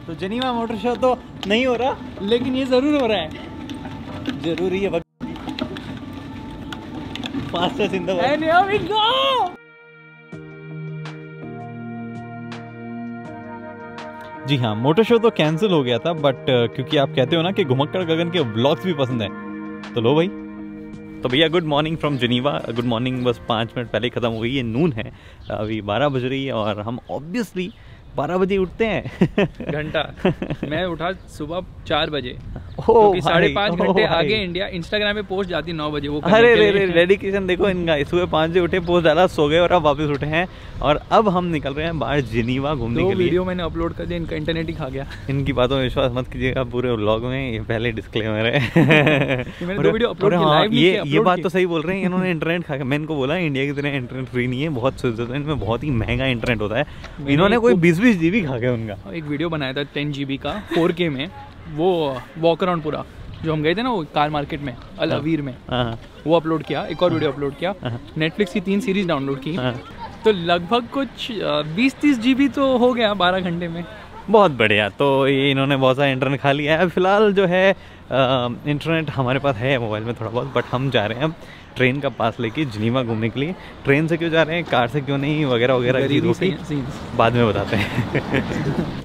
तो Geneva motor show तो नहीं हो रहा, लेकिन ये ज़रूर हो रहा है, जरूरी है। Fastest in the world. And here we go! जी हाँ, मोटर शो तो कैंसिल हो गया था, बट क्योंकि आप कहते हो ना कि घुमक्कड़ गगन के व्लॉग्स भी पसंद है, तो लो भाई। तो भैया good morning from Geneva. Good morning बस 5 मिनट पहले ख़त्म हो गई। ये नून है, अभी 12 बज रही है और हम ऑब्वियसली 12 बजे उठते हैं। घंटा मैं उठा सुबह 4 बजे, क्योंकि 5.5 घंटे आगे इंडिया। इंस्टाग्राम पे पोस्ट जाती 9 बजे। वो अरे डेडिकेशन देखो इनका। सुबह 5 बजे उठे, पोस्ट डाला, सो गए और अब वापस उठे हैं और अब हम निकल रहे हैं बाहर जेनीवा घूमने के लिए। वीडियो मैंने अपलोड कर दिया, इनका इंटरनेट ही खा गया। इनकी बातों में विश्वास मत कीजिएगा पूरे व्लॉग में, ये पहले डिस्क्लेमर है। मैंने 2 वीडियो अपलोड किया लाइव। ये बात तो सही बोल रहे हैं, इन्होंने इंटरनेट खा गया। मैं इनको बोला इंडिया की तरह इंटरनेट फ्री नहीं है, बहुत स्विट्जरलैंड में बहुत ही महंगा इंटरनेट होता है। इन्होंने कोई 20-20 GB खा गया उनका। एक वीडियो बनाया था 10 GB का 4K में, वो वॉक अराउंड पूरा जो हम गए थे ना वो कार मार्केट में अल अवीर में, वो अपलोड किया। एक और वीडियो अपलोड किया। नेटफ्लिक्स की 3 सीरीज डाउनलोड की, तो लगभग कुछ 20-30 GB तो हो गया 12 घंटे में। बहुत बढ़िया। तो ये इन्होंने बहुत सारा इंटरनेट खा लिया है। फिलहाल जो है इंटरनेट हमारे पास है मोबाइल में थोड़ा बहुत, बट हम जा रहे हैं अब ट्रेन का पास लेके जेनीवा घूमने के लिए। ट्रेन से क्यों जा रहे हैं, कार से क्यों नहीं, वगैरह वगैरह बाद में बताते हैं।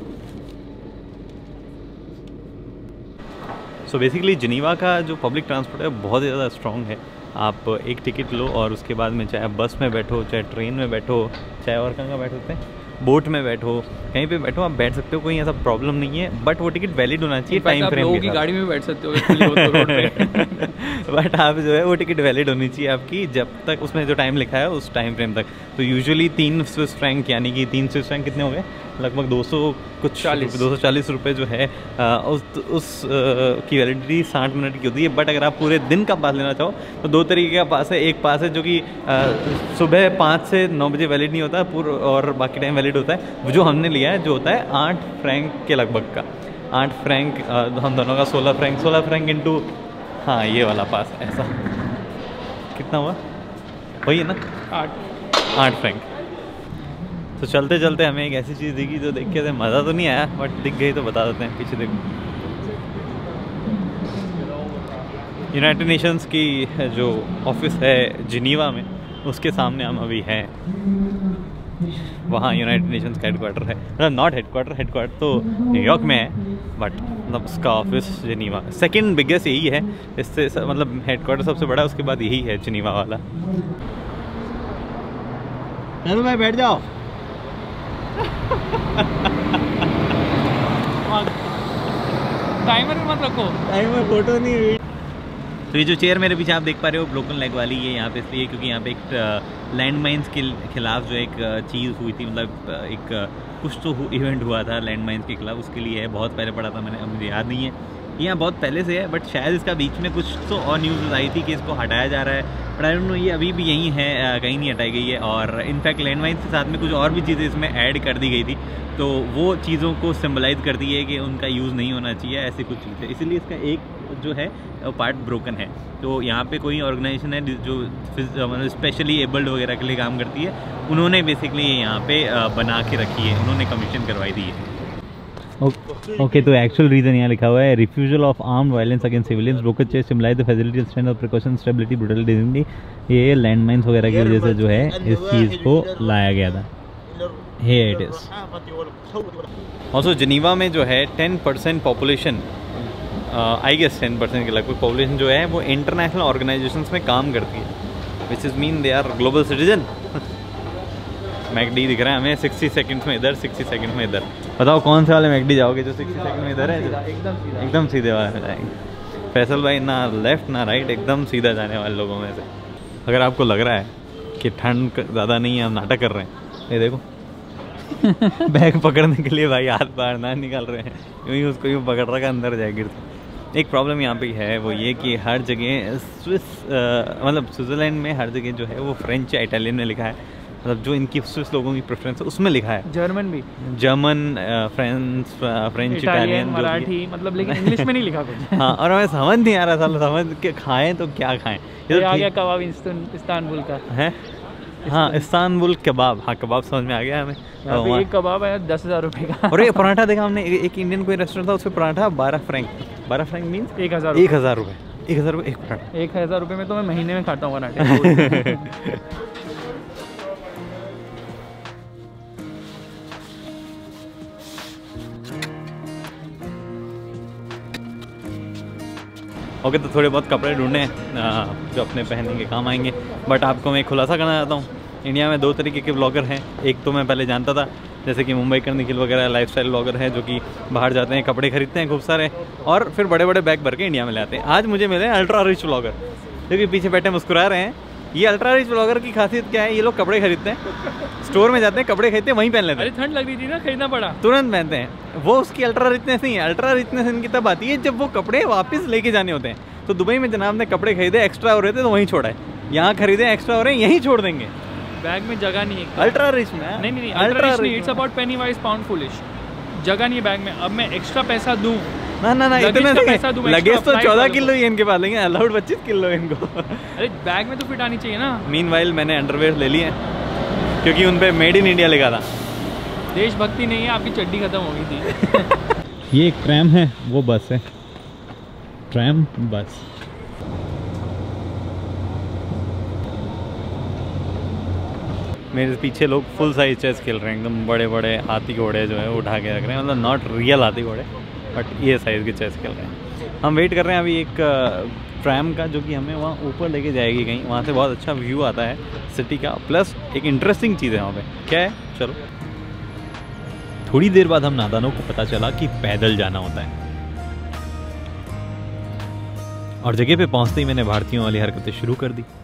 सो बेसिकली जेनीवा का जो पब्लिक ट्रांसपोर्ट है बहुत ज़्यादा स्ट्रॉन्ग है। आप एक टिकट लो और उसके बाद में चाहे बस में बैठो, चाहे ट्रेन में बैठो, चाहे और कहाँ बैठ सकते हैं, बोट में बैठो, कहीं पे बैठो आप बैठ सकते हो, कोई ऐसा प्रॉब्लम नहीं है। बट वो टिकट वैलिड होना चाहिए टाइम फ्रेम के साथ। की गाड़ी में बैठ सकते हो रोड पे। बट आप जो है वो टिकट वैलिड होनी चाहिए आपकी, जब तक उसमें जो टाइम लिखा है उस टाइम फ्रेम तक। तो यूजुअली 3 स्विस फ्रैंक, यानी कि 3 स्विस फ्रैंक कितने हो गए, लगभग 240 रुपये जो है उस की वैलिडिटी 60 मिनट की होती है। बट अगर आप पूरे दिन का पास लेना चाहो तो 2 तरीके का पास है। एक पास है जो कि सुबह 5 से 9 बजे वैलिड नहीं होता पूरा, और बाकी टाइम वैलिड होता है। जो हमने लिया है जो होता है 8 फ्रैंक के लगभग का, 8 फ्रैंक हम दोनों का 16 फ्रैंक इंटू, हाँ ये वाला पास ऐसा कितना हुआ, वही है ना 8 फ्रैंक। तो चलते चलते हमें एक ऐसी चीज़ दिखी जो देख के मज़ा तो नहीं आया, बट दिख गई तो बता देते हैं। पीछे देखो, यूनाइटेड नेशंस की जो ऑफिस है जेनीवा में, उसके सामने हम अभी हैं। वहाँ यूनाइटेड नेशंस का हेडक्वार्टर है, मतलब नॉट हेडक्वार्टर तो न्यूयॉर्क में है, बट मतलब उसका ऑफिस जेनीवा। सेकंड बिगेस्ट यही है, इससे मतलब हेडक्वार्टर सबसे बड़ा, उसके बाद यही है जेनीवा वाला। चलो भाई बैठ जाओ। टाइमर मत रखो, टाइमर फोटो नहीं हुई। तो ये जो चेयर मेरे पीछे आप देख पा रहे हो ब्रोकन लेग वाली, ये यहाँ पे इसलिए क्योंकि यहाँ पे एक लैंड माइंस के खिलाफ जो एक चीज़ हुई थी, मतलब एक कुछ तो इवेंट हुआ था लैंड माइंस के खिलाफ, उसके लिए है। बहुत पहले पढ़ा था मैंने, मुझे याद नहीं है ये यहाँ बहुत पहले से है, बट शायद इसका बीच में कुछ तो और न्यूज़ आई थी कि इसको हटाया जा रहा है, बट आई डोंट नो ये अभी भी यहीं है, कहीं नहीं हटाई गई है। और इनफैक्ट लैंड माइंस के साथ में कुछ और भी चीज़ें इसमें ऐड कर दी गई थी, तो वो चीज़ों को सिम्बलाइज करती है कि उनका यूज़ नहीं होना चाहिए, ऐसी कुछ चीज़ें, इसीलिए इसका एक जो है पार्ट ब्रोकन है। तो यहाँ पे कोई ऑर्गेनाइजेशन है जो मतलब स्पेशली एबल्ड वगैरह के लिए काम करती है, उन्होंने बेसिकली यहाँ पे बना के रखी है, उन्होंने कमीशन करवाई दी है। ओके, तो एक्चुअल रीजन यहाँ लिखा हुआ है, refusal of armed violence against civilians, broken chest symbolize the facility strength of precaution stability brutality dignity. ये लैंड माइंस वगैरह की वजह से जो है इस चीज़ को लाया गया था। Here it is. Also Geneva में जो है 10% पॉपुलेशन, आई गेस 10% के लगभग पॉपुलेशन जो है वो इंटरनेशनल ऑर्गेनाइजेशंस में काम करती है, which is mean they are global citizen. McD दिख रहा है हमें 60 सेकंड्स में इधर, 60 सेकंड में इधर। बताओ कौन से वाले मैकडी जाओगे जो 60 सेकंड में इधर है? एकदम सीधे वाले में जाएंगे। फैसल भाई ना लेफ्ट ना राइट, एकदम सीधा जाने वाले लोगों में से। अगर आपको लग रहा है कि ठंड ज़्यादा नहीं है, हम नाटक कर रहे हैं, ये देखो बैग पकड़ने के लिए भाई हाथ बाहर ना निकाल रहे हैं, यूँ ही उसको यूँ पकड़ रखा अंदर जाए गिरता। एक प्रॉब्लम यहाँ पे है वो ये कि हर जगह मतलब स्विट्ज़रलैंड में हर जगह जो है वो फ्रेंच या इटालियन में लिखा है, मतलब जो इनकी स्विस लोगों की प्रेफरेंस है उसमें लिखा है। जर्मन भी, जर्मन, फ्रेंच, इटालियन, मराठी, मतलब लेकिन इंग्लिश में नहीं लिखा कुछ। हाँ, और हमें समझ नहीं आ रहा था, समझ के खाएं तो क्या खाएं। ये आ गया कबाब इस्तांबुल का है, हाँ इस्तांबुल कबाब, हाँ कबाब समझ में आ गया हमें। यहाँ पे एक कबाब है 10,000 रुपये का। और ये पराठा देखा हमने, एक इंडियन कोई रेस्टोरेंट था, उसमें पराठा 12 फ्रैंक मीन्स 1,000 रुपये। 1,000 रुपये एक पराठा। 1,000 रुपये में तो मैं महीने में खाता हूँ पराठे। ओके तो थोड़े बहुत कपड़े ढूंढे जो अपने पहनने के काम आएंगे। बट आपको मैं एक खुलासा करना चाहता हूँ, इंडिया में 2 तरीके के ब्लॉगर हैं। एक तो मैं पहले जानता था, जैसे कि मुंबई का निखिल वगैरह लाइफस्टाइल ब्लॉगर हैं, जो कि बाहर जाते हैं, कपड़े खरीदते हैं खूब सारे और फिर बड़े बड़े बैग भर के इंडिया में ले आते हैं। आज मुझे मिले अल्ट्रा रिच ब्लॉगर, जो कि पीछे बैठे मुस्कुरा रहे हैं। ये अल्ट्रा रिच ब्लॉगर की खासियत क्या है, ये लोग कपड़े खरीदते हैं, स्टोर में जाते हैं, कपड़े खरीदते हैं, वहीं पहन लेते हैं। अरे ठंड लग रही थी ना, खरीदना पड़ा, तुरंत पहनते हैं। वो उसकी अल्ट्रा रिचनेस नहीं है। अल्ट्रा रिचनेस इनकी तब आती है जब वो कपड़े वापस लेके जाने होते हैं। तो दुबई में जनाब ने कपड़े खरीदे, एक्स्ट्रा हो रहे थे तो वहीं छोड़ा है, यहाँ खरीदे एक्स्ट्रा हो रहे हैं, यहीं छोड़ देंगे। बैग में जगह नहीं है। अल्ट्रा रिच में नहीं अल्ट्रा रिच नहीं, it's about penny wise pound foolish. जगह नहीं है बैग में, अब मैं एक्स्ट्रा पैसा दूं ना इतना पैसा दूं, लगेज तो 14 किलो ही इनके पास, लेकिन अलाउड 25 किलो इनको। अरे बैग में तो फिट आनी चाहिए ना। मीनवाइल मैंने अंडरवेयर ले लिए क्योंकि उन पे मेड इन इंडिया लिखा था। देशभक्ति नहीं है, आपकी चड्डी खत्म हो गई थी। ये एक ट्रैम है, वो बस है, ट्रैम बस। मेरे पीछे लोग फुल साइज चेस खेल रहे हैं, एकदम बड़े बड़े हाथी घोड़े जो है वो उठा के रख रहे हैं, मतलब नॉट रियल हाथी घोड़े बट ये साइज़ के चेस खेल रहे हैं। हम वेट कर रहे हैं अभी एक ट्रैम का, जो कि हमें वहाँ ऊपर लेके जाएगी कहीं, वहाँ से बहुत अच्छा व्यू आता है सिटी का, प्लस एक इंटरेस्टिंग चीज़ है वहाँ पे। क्या है, चलो। थोड़ी देर बाद हम नादानों को पता चला कि पैदल जाना होता है, और जगह पे पहुँचते ही मैंने भारतीयों वाली हरकतें शुरू कर दी।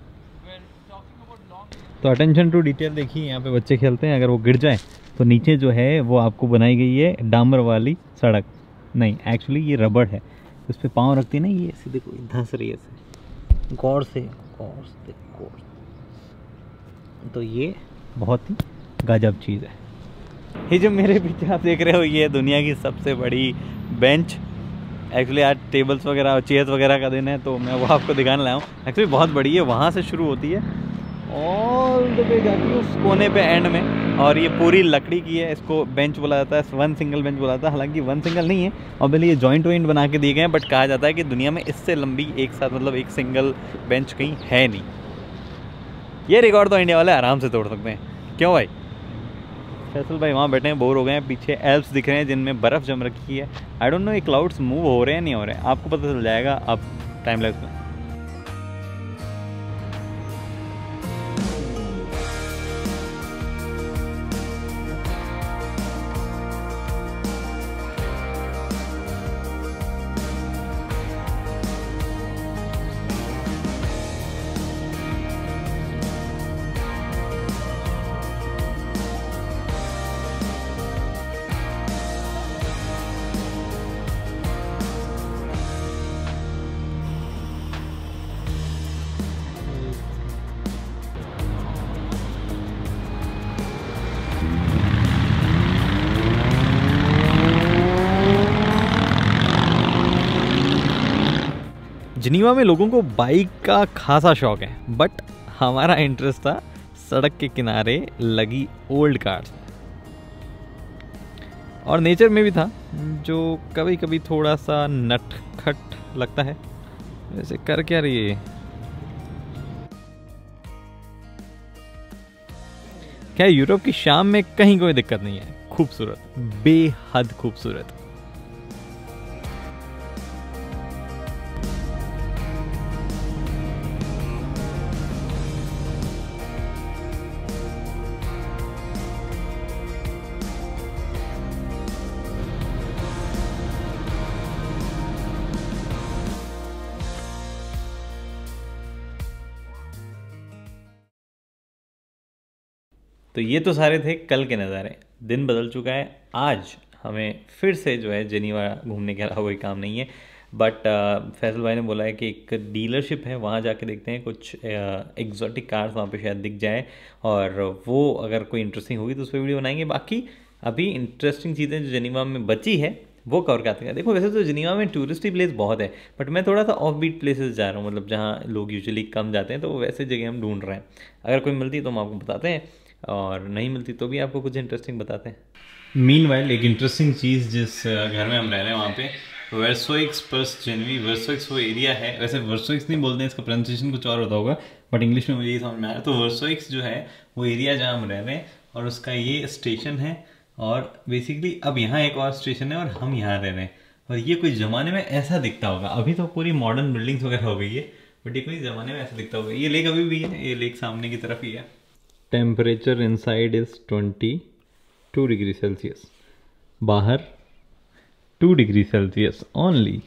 तो अटेंशन टू डिटेल देखिए, यहाँ पे बच्चे खेलते हैं, अगर वो गिर जाए तो नीचे जो है वो आपको बनाई गई है डामर वाली सड़क, नहीं एक्चुअली ये रबड़ है, उस पर पाँव रखती है ना, ये सीधे कोई धंस रही है ऐसे, गौर से। तो ये बहुत ही गजब चीज़ है। ये जो मेरे पीछे आप देख रहे हो, ये दुनिया की सबसे बड़ी बेंच। एक्चुअली आज टेबल्स वगैरह और चेयर्स वगैरह का दिन है, तो मैं वो आपको दिखाने लाया हूँ। एक्चुअली बहुत बड़ी है, वहाँ से शुरू होती है ऑल द वे जाती है उस कोने पे एंड में, और ये पूरी लकड़ी की है। इसको बेंच बोला जाता है, वन सिंगल बेंच बोला जाता है। हालांकि वन सिंगल नहीं है, और ये जॉइंट वॉइंट बना के दिए गए हैं, बट कहा जाता है कि दुनिया में इससे लंबी एक साथ मतलब एक सिंगल बेंच कहीं है नहीं। ये रिकॉर्ड तो इंडिया वाले आराम से तोड़ सकते हैं, क्यों भाई? फैसल भाई वहाँ बैठे हैं, बोर हो गए हैं, पीछे एल्प्स दिख रहे हैं जिनमें बर्फ़ जम रखी है। आई डोंट नो ये क्लाउड्स मूव हो रहे हैं नहीं हो रहे हैं, आपको पता चल जाएगा अब टाइम लैप्स में। जिनीवा में लोगों को बाइक का खासा शौक है, बट हमारा इंटरेस्ट था सड़क के किनारे लगी ओल्ड कार्स और नेचर में भी था, जो कभी कभी थोड़ा सा नटखट लगता है। वैसे कर क्या रही है? क्या यूरोप की शाम में कहीं कोई दिक्कत नहीं है, खूबसूरत, बेहद खूबसूरत। तो ये तो सारे थे कल के नज़ारे। दिन बदल चुका है, आज हमें फिर से जो है जेनीवा घूमने के अलावा कोई काम नहीं है। बट फैसल भाई ने बोला है कि एक डीलरशिप है, वहाँ जाके देखते हैं, कुछ एग्जॉटिक कार्स वहाँ पे शायद दिख जाए, और वो अगर कोई इंटरेस्टिंग होगी तो उस पर वीडियो बनाएंगे। बाकी अभी इंटरेस्टिंग चीज़ें जो जेनीवा में बची है वो कवर करते हैं। देखो वैसे तो जिनीवा में टूरिस्टी प्लेस बहुत है, बट मैं थोड़ा सा ऑफ बीट प्लेसेस जा रहा हूँ, मतलब जहाँ लोग यूजुअली कम जाते हैं, तो वैसे जगह हम ढूंढ रहे हैं। अगर कोई मिलती है तो हम आपको बताते हैं, और नहीं मिलती तो भी आपको कुछ इंटरेस्टिंग बताते हैं। मीनवाइल एक इंटरेस्टिंग चीज़ जिस घर में हम रह रहे हैं वहाँ पे वर्सोइक्स पर्स जेनवी, वर्सोइक्स वो एरिया है। वैसे वर्सोइक्स नहीं बोलते हैं, इसका प्रोनाउंसिएशन कुछ और होता होगा, बट इंग्लिश में मुझे ये समझ में आया। तो वर्सोइक्स जो है वो एरिया जहाँ हम रह रहे हैं, और उसका ये स्टेशन है, और बेसिकली अब यहाँ एक और स्टेशन है और हम यहाँ रह रहे हैं। और ये कोई ज़माने में ऐसा दिखता होगा, अभी तो पूरी मॉडर्न बिल्डिंग्स वगैरह हो गई है, बट ये कोई ज़माने में ऐसा दिखता होगा। ये लेक अभी भी है, ये लेक सामने की तरफ ही है। Temperature inside is 22 degree Celsius, बाहर 2 डिग्री सेल्सियस ओनली।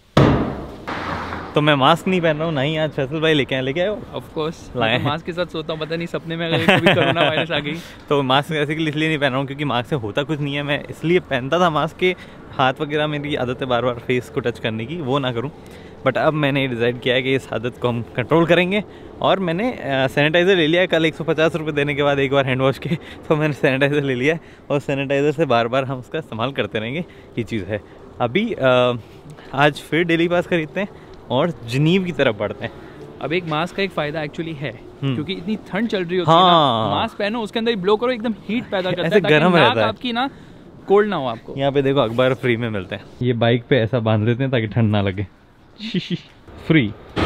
तो मैं मास्क नहीं पहन रहा हूँ, नहीं आज फैसल भाई लेके आए हो? ऑफ कोर्स लाए। मास्क के साथ सोता हूँ, पता नहीं सपने में अगर कभी कोरोना वायरस आ गई तो मास्क ऐसे के लिए इसलिए नहीं पहन रहा हूँ क्योंकि मास्क से होता कुछ नहीं है। मैं इसलिए पहनता था मास्क के, हाथ वगैरह मेरी आदत है बार बार फेस को टच करने की, वो ना करूँ। बट अब मैंने डिसाइड किया है कि इस आदत को हम कंट्रोल करेंगे, और मैंने सैनिटाइज़र ले लिया है। कल 150 रुपये देने के बाद एक बार हैंड वॉश के, तो मैंने सैनिटाइज़र ले लिया है, और सैनिटाइज़र से बार बार हम उसका इस्तेमाल करते रहेंगे। ये चीज़ है। अभी आज फिर डेली पास खरीदते हैं और जिनीव की तरफ बढ़ते हैं। अब एक मास्क का एक फ़ायदा एक्चुअली है, क्योंकि इतनी ठंड चल रही होती है ना, मास्क पहनो उसके अंदर ही ब्लो करो, एकदम हीट पैदा करता है, गर्म रहता है, आपकी ना कोल्ड ना हो आपको। यहाँ पे देखो अखबार फ्री में मिलते हैं, ये बाइक पे ऐसा बांध देते हैं ताकि ठंड ना लगे। फ्री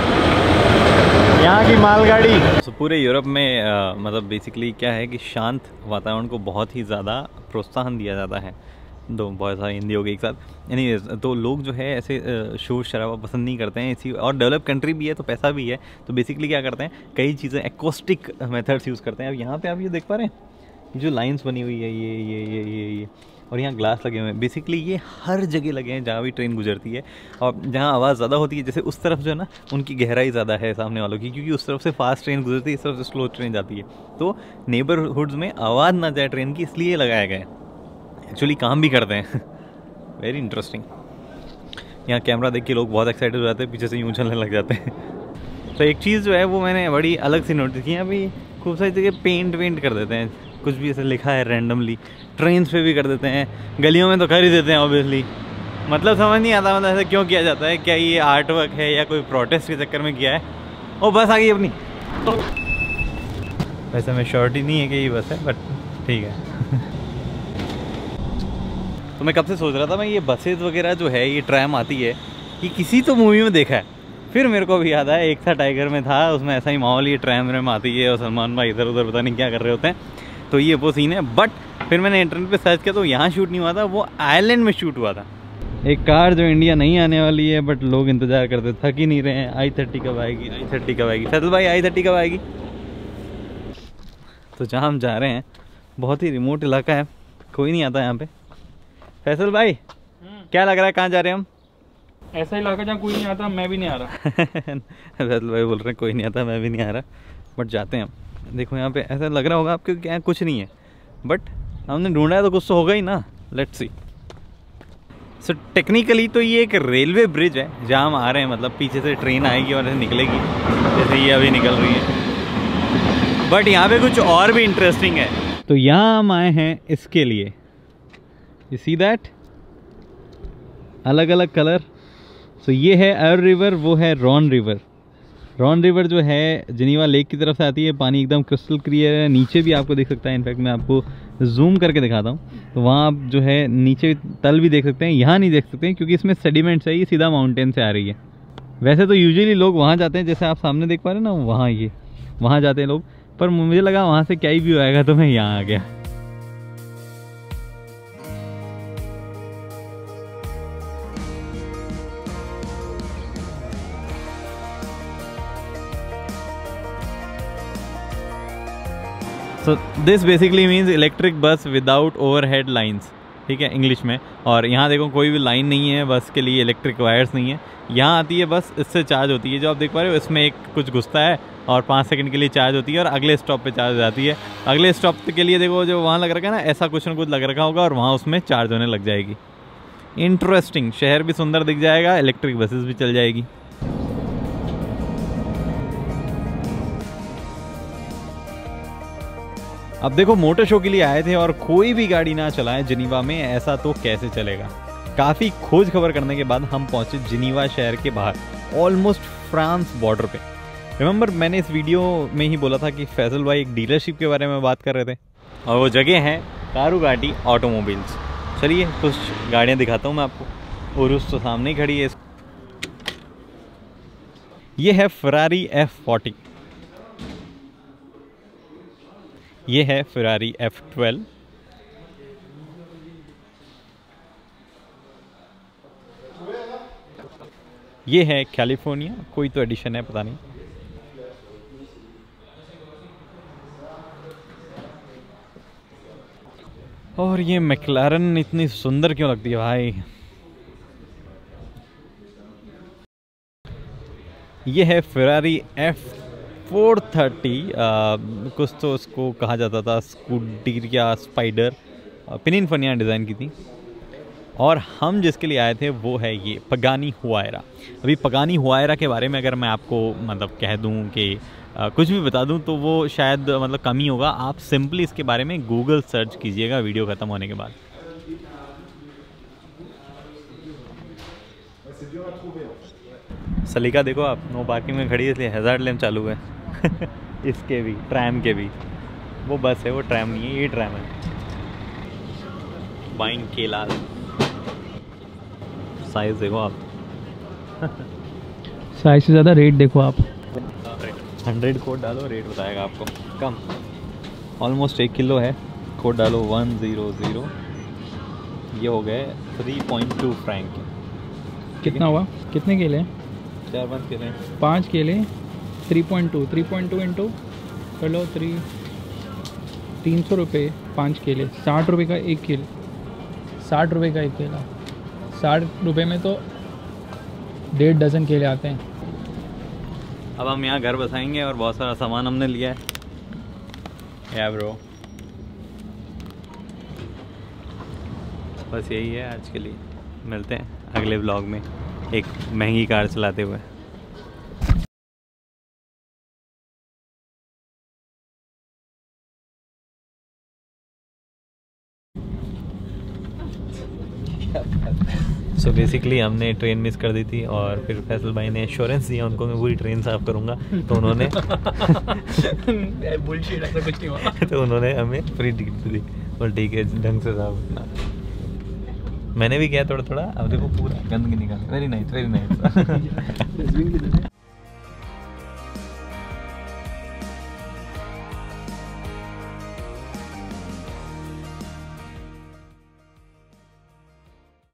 यहाँ की मालगाड़ी। तो पूरे यूरोप में मतलब बेसिकली क्या है कि शांत वातावरण को बहुत ही ज़्यादा प्रोत्साहन दिया जाता है। दो बहुत सारे हिंदी हो गई एक साथ। एनीवेज, तो लोग जो है ऐसे शोर शराबा पसंद नहीं करते हैं इसी, और डेवलप कंट्री भी है तो पैसा भी है, तो बेसिकली क्या करते हैं कई चीज़ें एक्रोस्टिक मेथड्स यूज़ करते हैं। अब यहाँ पे आप ये देख पा रहे हैं, जो लाइंस बनी हुई है ये और यहाँ ग्लास लगे हुए हैं। बेसिकली ये हर जगह लगे हैं जहाँ भी ट्रेन गुजरती है, और जहाँ आवाज़ ज़्यादा होती है, जैसे उस तरफ जो है ना उनकी गहराई ज़्यादा है सामने वालों की, क्योंकि उस तरफ से फास्ट ट्रेन गुजरती है, इस तरफ से स्लो ट्रेन जाती है, तो नेबरहुड्स में आवाज़ ना जाए ट्रेन की, इसलिए लगाया गया है। एक्चुअली काम भी करते हैं। Very interesting. यहाँ कैमरा देख के लोग बहुत एक्साइटेड हो जाते हैं, पीछे से यूँ चलने लग जाते हैं। तो एक चीज़ जो है वो मैंने बड़ी अलग सी नोटिस की, अभी खूब सारी जगह पेंट कर देते हैं, कुछ भी ऐसे लिखा है रैंडमली। ट्रेन्स पे भी कर देते हैं, गलियों में तो कर ही देते हैं ऑब्वियसली। मतलब समझ नहीं आता मतलब ऐसा क्यों किया जाता है, क्या ये आर्ट वर्क है या कोई प्रोटेस्ट के चक्कर में किया है। ओ बस आ गई अपनी। वैसे में श्योरिटी नहीं है कि ये बस है, बट ठीक है। तो मैं कब से सोच रहा था, मैं ये बसेस वगैरह जो है, ये ट्रैम आती है, ये किसी तो मूवी में देखा है। फिर मेरे को भी याद आया, एक था टाइगर में था, उसमें ऐसा ही माहौल, ये ट्रैम आती है और सलमान भाई इधर उधर पता नहीं क्या कर रहे होते हैं, तो ये वो सीन है। बट फिर मैंने इंटरनेट पे सर्च किया तो यहाँ शूट नहीं हुआ था, वो आयरलैंड में शूट हुआ था। एक कार जो इंडिया नहीं आने वाली है, बट लोग इंतजार करते, थक ही नहीं रहे हैं। i30 कब आएगी, i30 कब आएगी, सतल भाई i30 कब आएगी। तो जहाँ हम जा रहे हैं बहुत ही रिमोट इलाका है, कोई नहीं आता यहाँ पे। फैसल भाई क्या लग रहा है, कहाँ जा रहे हैं हम? ऐसा इलाका जहाँ कोई नहीं आता, मैं भी नहीं आ रहा। फैसल भाई बोल रहे हैं कोई नहीं आता, मैं भी नहीं आ रहा, बट जाते हैं हम। देखो यहाँ पे ऐसा लग रहा होगा आपको क्या कुछ नहीं है, बट हमने ढूंढा है तो कुछ तो होगा ही ना। Let's see. सो टेक्निकली तो ये एक रेलवे ब्रिज है जहाँ हम आ रहे हैं, मतलब पीछे से ट्रेन आएगी और ऐसे निकलेगी जैसे ये अभी निकल रही है। बट यहाँ पे कुछ और भी इंटरेस्टिंग है। तो यहाँ हम आए हैं इसके लिए, यू सी दैट, अलग अलग कलर। सो ये है एर रिवर, वो है रॉन रिवर। रॉन रिवर जो है जिनीवा लेक की तरफ से आती है, पानी एकदम क्रिस्टल क्लियर है, नीचे भी आपको दिख सकता है। इनफैक्ट मैं आपको जूम करके दिखाता हूँ, तो वहाँ आप जो है नीचे तल भी देख सकते हैं, यहाँ नहीं देख सकते हैं क्योंकि इसमें सेडिमेंट्स है, ये सीधा माउंटेन से आ रही है। वैसे तो यूजुअली लोग वहाँ जाते हैं, जैसे आप सामने देख पा रहे हैं ना, वहाँ ये वहाँ जाते हैं लोग, पर मुझे लगा वहाँ से क्या ही व्यू आएगा, तो मैं यहाँ आ गया। So this basically means electric bus without overhead lines, ठीक है इंग्लिश में। और यहाँ देखो कोई भी लाइन नहीं है बस के लिए, इलेक्ट्रिक वायर्स नहीं है। यहाँ आती है बस, इससे चार्ज होती है, जो आप देख पा रहे हो इसमें एक कुछ घुसता है और 5 सेकंड के लिए चार्ज होती है और अगले स्टॉप पे चार्ज हो जाती है। अगले स्टॉप के लिए देखो जो वहाँ लग रखा है ना, ऐसा कुछ ना कुछ लग रखा होगा और वहाँ उसमें चार्ज होने लग जाएगी। इंटरेस्टिंग, शहर भी सुंदर दिख जाएगा, इलेक्ट्रिक बसेस भी चल जाएगी। अब देखो मोटर शो के लिए आए थे और कोई भी गाड़ी ना चलाए जिनीवा में, ऐसा तो कैसे चलेगा। काफ़ी खोज खबर करने के बाद हम पहुँचे जिनीवा शहर के बाहर, ऑलमोस्ट फ्रांस बॉर्डर पे। रिमेंबर मैंने इस वीडियो में ही बोला था कि फैसल भाई एक डीलरशिप के बारे में बात कर रहे थे, और वो जगह है कारुगाटी ऑटोमोबाइल्स। चलिए कुछ गाड़ियाँ दिखाता हूँ मैं आपको। उरुस तो सामने ही खड़ी है। ये है फरारी F40, ये है फरारी F12, ये है कैलिफोर्निया, कोई तो एडिशन है पता नहीं। और ये मैक्लारन इतनी सुंदर क्यों लगती है भाई। ये है फरारी F430, कुछ तो उसको कहा जाता था स्कूटर या स्पाइडर, पिनिनफनिया डिज़ाइन की थी। और हम जिसके लिए आए थे वो है ये पगानी हुआयरा। अभी पगानी हुआयरा के बारे में अगर मैं आपको मतलब कह दूं कि कुछ भी बता दूं तो वो शायद मतलब कम ही होगा। आप सिंपली इसके बारे में गूगल सर्च कीजिएगा वीडियो ख़त्म होने के बाद। सलीका देखो आप, नो पार्किंग में खड़ी है इसलिए हैजार्ड लैंप चालू है। इसके भी, ट्रैम के भी। वो बस है, वो ट्रैम नहीं है, ये ट्रैम है। बाइंग के लाल साइज देखो आप। साइज से ज़्यादा रेट देखो आप। 100 कोड डालो, रेट बताएगा आपको कम। ऑलमोस्ट 1 किलो है, कोड डालो 100। ये हो गए 3.2 फ्रैंक। कितना हुआ? कितने केले? 4-5 केले। 5 केले 3.2 इंटू कर लो 300 रुपये 5 केले, 60 रुपये का 1 केले, 60 रुपये का 1 केला। 60 रुपये में तो 1.5 डज़न केले आते हैं। अब हम यहाँ घर बसाएंगे और बहुत सारा सामान हमने लिया है। या ब्रो, बस यही है आज के लिए। मिलते हैं अगले व्लॉग में एक महंगी कार चलाते हुए। सो बेसिकली हमने ट्रेन मिस कर दी थी और फिर फैसल भाई ने एश्योरेंस दिया उनको, मैं पूरी ट्रेन साफ़ करूँगा। तो उन्होंने बुलशिट, ऐसा कुछ नहीं हुआ। तो उन्होंने हमें फ्री टिकट दी और ठीक है ढंग से साफ करना। मैंने भी किया थोड़ा थोड़ा, अब देखो पूरा गंदगी निकाल। Very nice, very nice.